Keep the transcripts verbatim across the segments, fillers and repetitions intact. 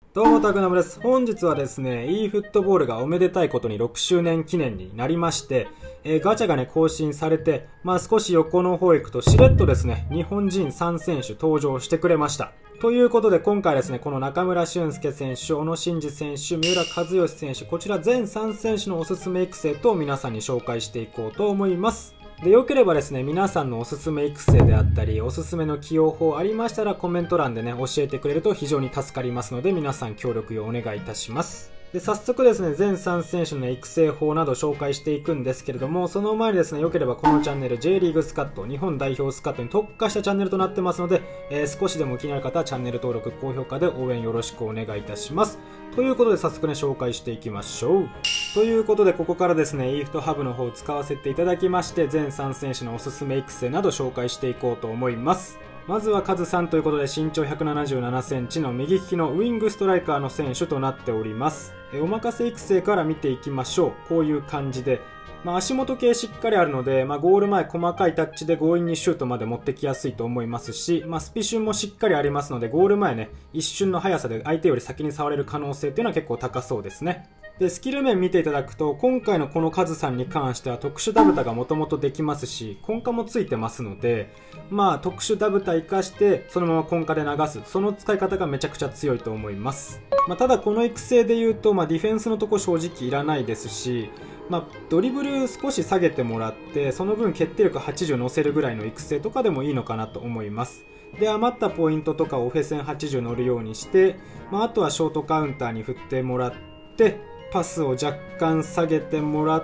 どうも、タクナムです。本日はですね、e フットボールがおめでたいことにろくしゅうねん記念になりまして、えー、ガチャがね、更新されて、まあ少し横の方へ行くと、しれっとですね、日本人さん選手登場してくれました。ということで、今回ですね、この中村俊輔選手、小野伸二選手、三浦知良選手、こちら全さん選手のおすすめ育成と皆さんに紹介していこうと思います。で、よければですね、皆さんのおすすめ育成であったり、おすすめの起用法ありましたらコメント欄でね、教えてくれると非常に助かりますので、皆さん協力をお願いいたします。で、早速ですね、全さん選手の育成法など紹介していくんですけれども、その前にですね、よければこのチャンネル J リーグスカット、日本代表スカットに特化したチャンネルとなってますので、えー、少しでも気になる方はチャンネル登録、高評価で応援よろしくお願いいたします。ということで早速ね、紹介していきましょう。ということで、ここからですね、イーフトハブの方を使わせていただきまして、全さん選手のおすすめ育成など紹介していこうと思います。まずはカズさんということで身長ひゃくななじゅうななセンチの右利きのウイングストライカーの選手となっております。えお任せ育成から見ていきましょう。こういう感じで、まあ、足元系しっかりあるので、まあ、ゴール前細かいタッチで強引にシュートまで持ってきやすいと思いますし、まあ、スピシュンもしっかりありますので、ゴール前ね、一瞬の速さで相手より先に触れる可能性っていうのは結構高そうですね。で、スキル面見ていただくと、今回のこのカズさんに関しては特殊ダブタがもともとできますし、根下もついてますので、まあ特殊ダブタ活かして、そのまま根下で流す。その使い方がめちゃくちゃ強いと思います。まあただこの育成で言うと、まあディフェンスのとこ正直いらないですし、まあドリブル少し下げてもらって、その分決定力はちじゅう乗せるぐらいの育成とかでもいいのかなと思います。で、余ったポイントとかをオフェセンはちじゅう乗るようにして、まああとはショートカウンターに振ってもらって、パスを若干下げてもらって、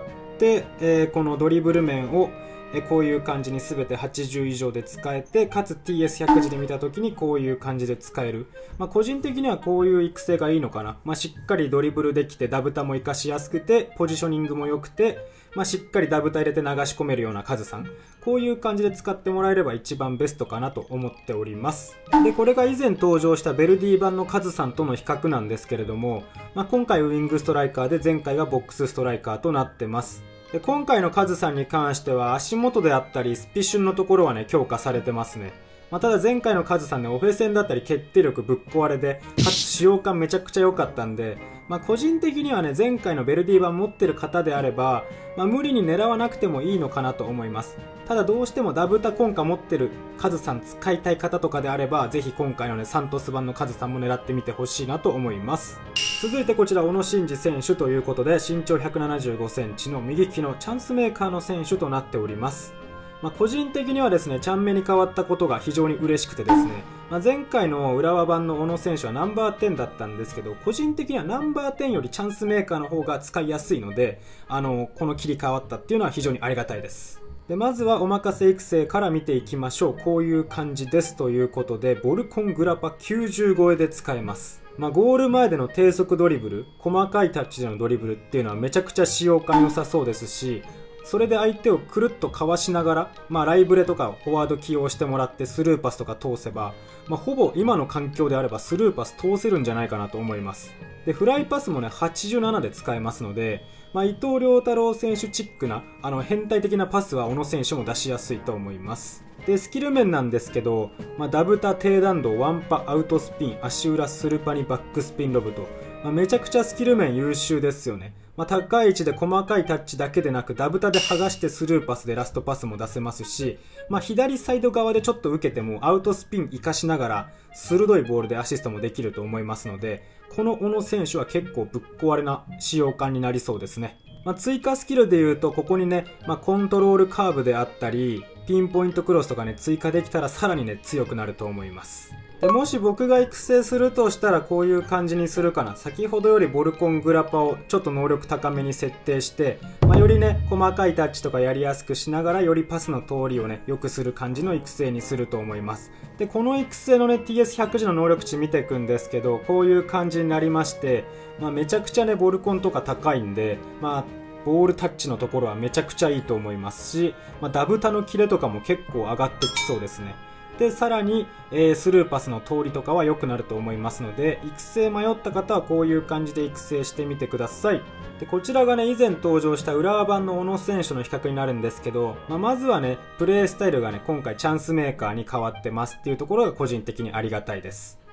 えー、このドリブル面を、えー、こういう感じに全てはちじゅう以上で使えて、かつ ティーエスひゃく 字で見た時にこういう感じで使える。まあ、個人的にはこういう育成がいいのかな。まあ、しっかりドリブルできてダブタも活かしやすくて、ポジショニングも良くて、まあ、しっかりダブタ入れて流し込めるようなカズさん。こういう感じで使ってもらえれば一番ベストかなと思っております。で、これが以前登場したベルディ版のカズさんとの比較なんですけれども、まあ、今回ウィングストライカーで前回がボックスストライカーとなってます。で、今回のカズさんに関しては足元であったりスピシュンのところはね、強化されてますね。まあ、ただ前回のカズさんね、オフェセンだったり決定力ぶっ壊れで、かつ使用感めちゃくちゃ良かったんで、まあ、個人的にはね、前回のベルディ版持ってる方であれば、まあ、無理に狙わなくてもいいのかなと思います。ただどうしてもダブタ根下持ってるカズさん使いたい方とかであれば、ぜひ今回のね、サントス版のカズさんも狙ってみてほしいなと思います。続いてこちら、小野伸二選手ということで、身長ひゃくななじゅうごセンチの右利きのチャンスメーカーの選手となっております。まあ、個人的にはですね、チャンメに変わったことが非常に嬉しくてですね、まあ、前回の浦和版の小野選手はナンバーテンだったんですけど、個人的にはナンバーテンよりチャンスメーカーの方が使いやすいので、あの、この切り替わったっていうのは非常にありがたいです。で、まずはお任せ育成から見ていきましょう。こういう感じですということで、ボルコングラパきゅうじゅう超えで使えます。まあ、ゴール前での低速ドリブル、細かいタッチでのドリブルっていうのはめちゃくちゃ使用感良さそうですし、それで相手をくるっとかわしながら、まあ、ライブレとかフォワード起用してもらってスルーパスとか通せば、まあ、ほぼ今の環境であればスルーパス通せるんじゃないかなと思います。で、フライパスもね、はちじゅうななで使えますので、まあ、伊藤涼太郎選手チックな、あの、変態的なパスは小野選手も出しやすいと思います。で、スキル面なんですけど、まあ、ダブタ、低弾道、ワンパ、アウトスピン、足裏、スルパにバックスピンロブと、まあ、めちゃくちゃスキル面優秀ですよね。まあ、高い位置で細かいタッチだけでなく、ダブタで剥がしてスルーパスでラストパスも出せますし、まあ、左サイド側でちょっと受けてもアウトスピン活かしながら、鋭いボールでアシストもできると思いますので、この小野選手は結構ぶっ壊れな使用感になりそうですね。まあ、追加スキルで言うと、ここにね、まあ、コントロールカーブであったり、ピンポイントクロスとかね、追加できたらさらにね、強くなると思います。で、もし僕が育成するとしたらこういう感じにするかな。先ほどよりボルコングラパをちょっと能力高めに設定して、まあ、よりね、細かいタッチとかやりやすくしながら、よりパスの通りをね、良くする感じの育成にすると思います。で、この育成のね、ティーエスひゃく 字の能力値見ていくんですけど、こういう感じになりまして、まあ、めちゃくちゃね、ボルコンとか高いんで、まあ、ボールタッチのところはめちゃくちゃいいと思いますし、まあ、ダブタのキレとかも結構上がってきそうですね。で、さらに、えー、スルーパスの通りとかは良くなると思いますので、育成迷った方はこういう感じで育成してみてください。で、こちらがね、以前登場した浦和版の小野選手の比較になるんですけど、まあ、まずはね、プレースタイルがね、今回チャンスメーカーに変わってますっていうところが個人的にありがたいです。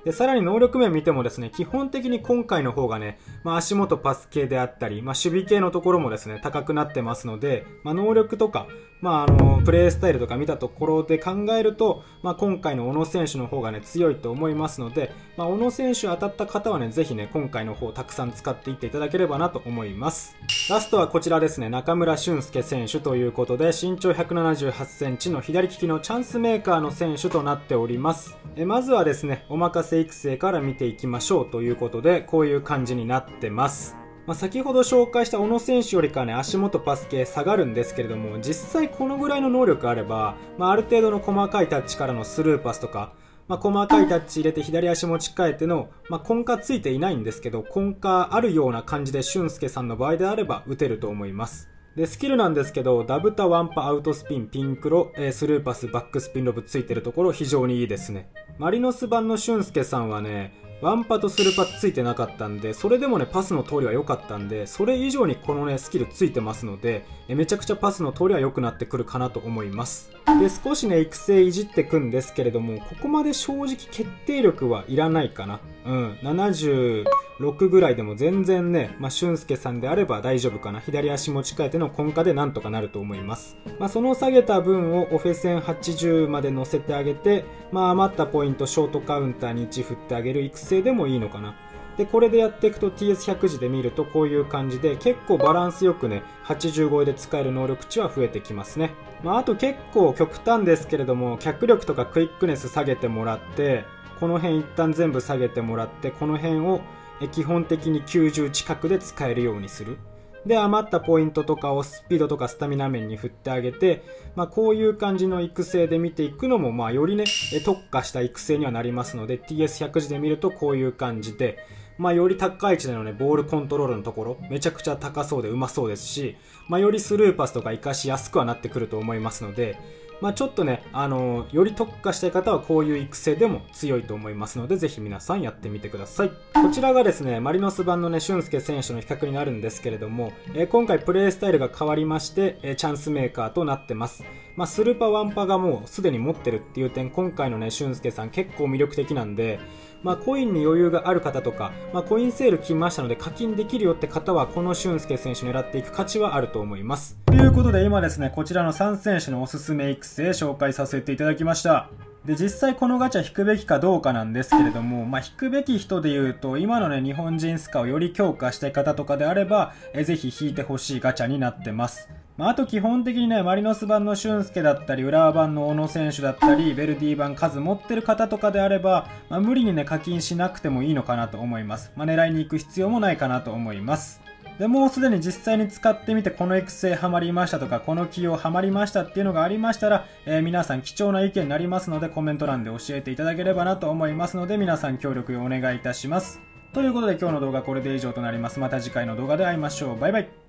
で、さらに能力面見てもですね、基本的に今回の方がね、まあ足元パス系であったり、まあ守備系のところもですね、高くなってますので、まあ能力とか、まああの、プレイスタイルとか見たところで考えると、まあ今回の小野選手の方がね、強いと思いますので、まあ小野選手当たった方はね、ぜひね、今回の方たくさん使っていっていただければなと思います。ラストはこちらですね、中村俊輔選手ということで、身長ひゃくななじゅうはちセンチの左利きのチャンスメーカーの選手となっております。えまずはですね、お任せ育成から見ていきましょうということで、こういう感じになってます。まあ、先ほど紹介した小野選手よりかね、足元パス系下がるんですけれども、実際このぐらいの能力あれば、まあ、ある程度の細かいタッチからのスルーパスとか、まあ、細かいタッチ入れて左足持ち替えての、まあ、根幹ついていないんですけど、根幹あるような感じで俊介さんの場合であれば打てると思います。で、スキルなんですけど、ダブタ、ワンパ、アウトスピン、ピンクロ、えー、スルーパス、バックスピンロブついてるところ非常にいいですね。マリノス版の俊介さんはね、ワンパとスルーパついてなかったんで、それでもね、パスの通りは良かったんで、それ以上にこのね、スキルついてますので、えめちゃくちゃパスの通りは良くなってくるかなと思います。で、少しね、育成いじってくんですけれども、ここまで正直決定力はいらないかな。うん、ななじゅうろくぐらいでも全然ね、まあ、俊介さんであれば大丈夫かな。左足持ち替えての根幹でなんとかなると思います。まあ、その下げた分をオフェセンはちじゅうまで乗せてあげて、まあ、余ったポイント、ショートカウンターにいち振ってあげる育成でもいいのかな。で、これでやっていくと ティーエスひゃく 時で見るとこういう感じで結構バランスよくね、はちじゅう超えで使える能力値は増えてきますね。まあ、あと結構極端ですけれども、脚力とかクイックネス下げてもらって、この辺一旦全部下げてもらって、この辺を基本的にきゅうじゅう近くで使えるようにする。で、余ったポイントとかをスピードとかスタミナ面に振ってあげて、まあこういう感じの育成で見ていくのも、まあよりね、特化した育成にはなりますので、ティーエスひゃく 時で見るとこういう感じで、まあより高い位置でのね、ボールコントロールのところ、めちゃくちゃ高そうでうまそうですし、まあよりスルーパスとか活かしやすくはなってくると思いますので、まあちょっとね、あのー、より特化したい方はこういう育成でも強いと思いますので、ぜひ皆さんやってみてください。こちらがですね、マリノス版のね、俊介選手の比較になるんですけれども、えー、今回プレイスタイルが変わりまして、えー、チャンスメーカーとなってます。まあスルーパワンパがもうすでに持ってるっていう点、今回のね、俊介さん結構魅力的なんで、まあコインに余裕がある方とか、まあコインセール来ましたので課金できるよって方は、この俊介選手狙っていく価値はあると思います。ということで今ですね、こちらのさん選手のおすすめ育成紹介させていただきました。で、実際このガチャ引くべきかどうかなんですけれども、まあ、引くべき人で言うと、今のね、日本人スカをより強化したい方とかであれば、えぜひ引いてほしいガチャになってます。まあ、あと基本的にね、マリノス版の俊介だったり、浦和版の小野選手だったり、ベルディ版数持ってる方とかであれば、まあ、無理にね、課金しなくてもいいのかなと思います。まあ、狙いに行く必要もないかなと思います。でもうすでに実際に使ってみてこの育成ハマりましたとかこの起用ハマりましたっていうのがありましたら、えー、皆さん貴重な意見になりますのでコメント欄で教えていただければなと思いますので皆さん協力をお願いいたします。ということで今日の動画はこれで以上となります。また次回の動画で会いましょう。バイバイ。